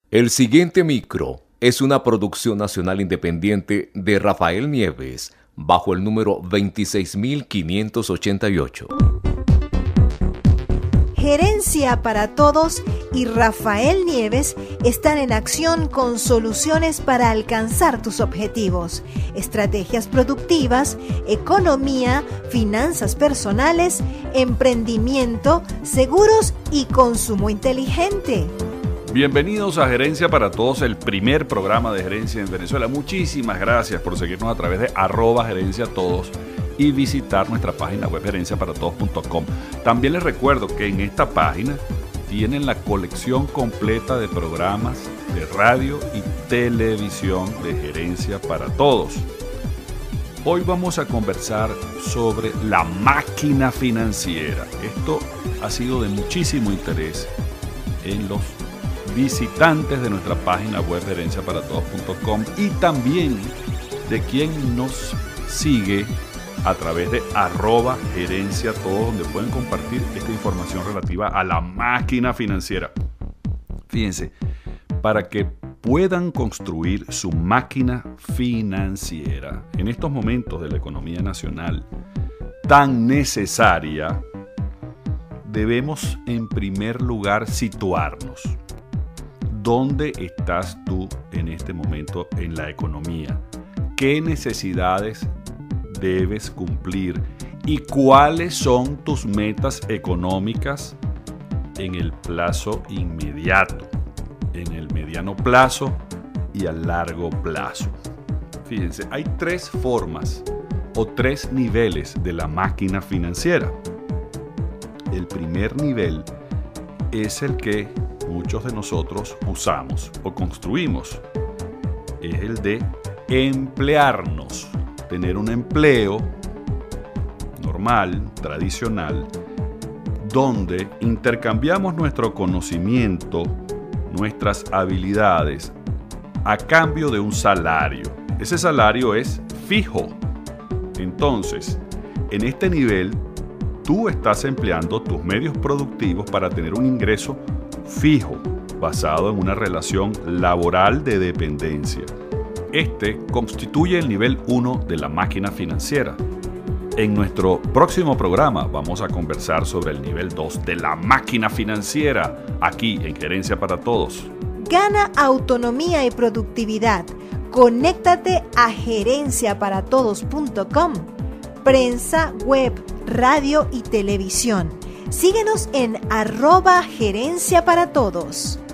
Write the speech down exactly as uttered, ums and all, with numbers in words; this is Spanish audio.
El siguiente micro es una producción nacional independiente de Rafael Nieves, bajo el número veintiséis mil quinientos ochenta y ocho. Gerencia para Todos y Rafael Nieves están en acción con soluciones para alcanzar tus objetivos, estrategias productivas, economía, finanzas personales, emprendimiento, seguros y consumo inteligente. Bienvenidos a Gerencia para Todos, el primer programa de gerencia en Venezuela. Muchísimas gracias por seguirnos a través de arroba gerencia todos y visitar nuestra página web gerencia para todos punto com. También les recuerdo que en esta página tienen la colección completa de programas de radio y televisión de Gerencia para Todos. Hoy vamos a conversar sobre la máquina financiera. Esto ha sido de muchísimo interés en los visitantes de nuestra página web gerencia para todos punto com y también de quien nos sigue a través de arroba gerencia todos, donde pueden compartir esta información relativa a la máquina financiera. Fíjense, para que puedan construir su máquina financiera en estos momentos de la economía nacional tan necesaria, debemos en primer lugar situarnos. ¿Dónde estás tú en este momento en la economía? ¿Qué necesidades debes cumplir? ¿Y cuáles son tus metas económicas en el plazo inmediato, en el mediano plazo y a largo plazo? Fíjense, hay tres formas o tres niveles de la máquina financiera. El primer nivel es el que muchos de nosotros usamos o construimos. Es el de emplearnos, tener un empleo normal, tradicional, donde intercambiamos nuestro conocimiento, nuestras habilidades, a cambio de un salario. Ese salario es fijo. Entonces, en este nivel, tú estás empleando tus medios productivos para tener un ingreso fijo, basado en una relación laboral de dependencia. Este constituye el nivel uno de la máquina financiera. En nuestro próximo programa vamos a conversar sobre el nivel dos de la máquina financiera, aquí en Gerencia para Todos. Gana autonomía y productividad. Conéctate a gerencia para todos punto com. Prensa, web, radio y televisión. Síguenos en arroba gerencia para todos.